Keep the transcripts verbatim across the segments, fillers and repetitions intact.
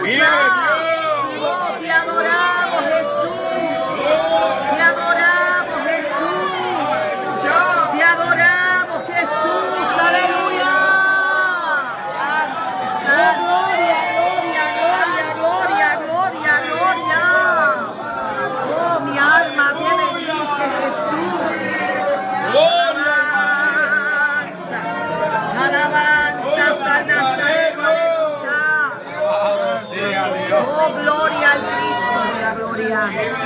aleluya. Oh, te adoramos, Jesús. Te adoramos, Jesús. Te adoramos, Jesús. Aleluya. Oh, gloria, gloria, gloria, gloria, gloria, gloria. Oh, mi alma te bendice, Jesús. Alabanza, alabanza, sana, oh, gloria al Cristo de la gloria.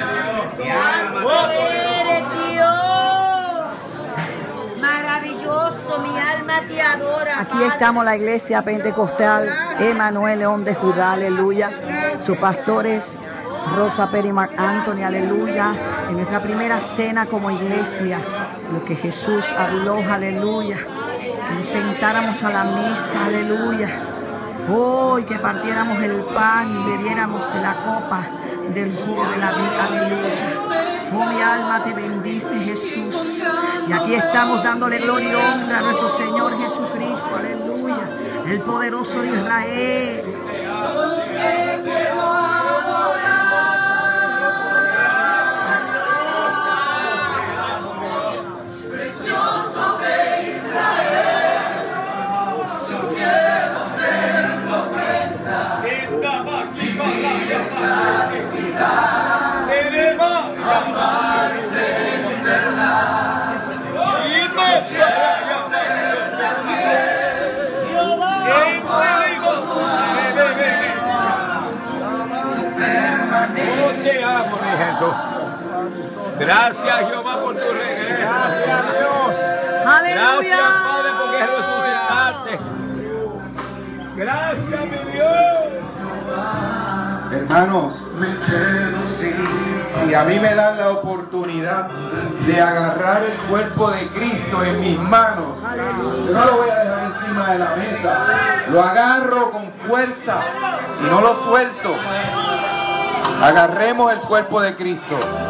Eres Dios. Maravilloso, mi alma te adora. Aquí estamos, la iglesia pentecostal Emanuel León de Judá, aleluya. Sus pastores Rosa Pérez y Mark Anthony, aleluya. En nuestra primera cena como iglesia, lo que Jesús habló, aleluya. Que nos sentáramos a la mesa, aleluya. Hoy que partiéramos el pan y bebiéramos de la copa del jugo de la vida, aleluya. Oh, mi alma te bendice, Jesús. Y aquí estamos dándole gloria y honra a nuestro Señor Jesucristo, aleluya. El poderoso de Israel. Gracias, Jehová, por tu regreso. Gracias, Dios. Aleluya. Gracias, Padre, porque resucitaste. Gracias, mi Dios. Hermanos, si a mí me dan la oportunidad de agarrar el cuerpo de Cristo en mis manos, yo no lo voy a dejar encima de la mesa, lo agarro con fuerza y no lo suelto. Agarremos el cuerpo de Cristo.